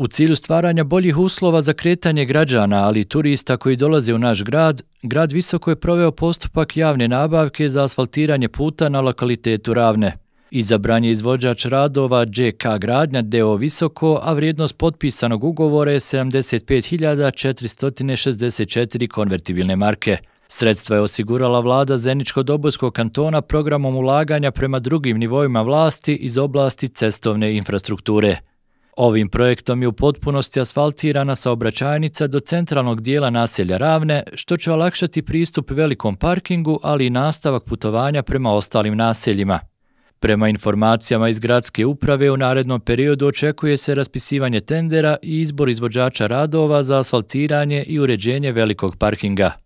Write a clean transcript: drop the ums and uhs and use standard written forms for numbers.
U cilju stvaranja boljih uslova za kretanje građana, ali i turista koji dolaze u naš grad, grad Visoko je proveo postupak javne nabavke za asfaltiranje puta na lokalitetu Ravne. Izabran je izvođač radova ŽK Gradnja d.o.o. Visoko, a vrijednost potpisanog ugovora je 75.464 konvertibilne marke. Sredstva je osigurala vlada Zeničko-Dobojskog kantona programom ulaganja prema drugim nivoima vlasti iz oblasti cestovne infrastrukture. Ovim projektom je u potpunosti asfaltirana saobraćajnica do centralnog dijela naselja Ravne, što će olakšati pristup velikom parkingu, ali i nastavak putovanja prema ostalim naseljima. Prema informacijama iz gradske uprave, u narednom periodu očekuje se raspisivanje tendera i izbor izvođača radova za asfaltiranje i uređenje velikog parkinga.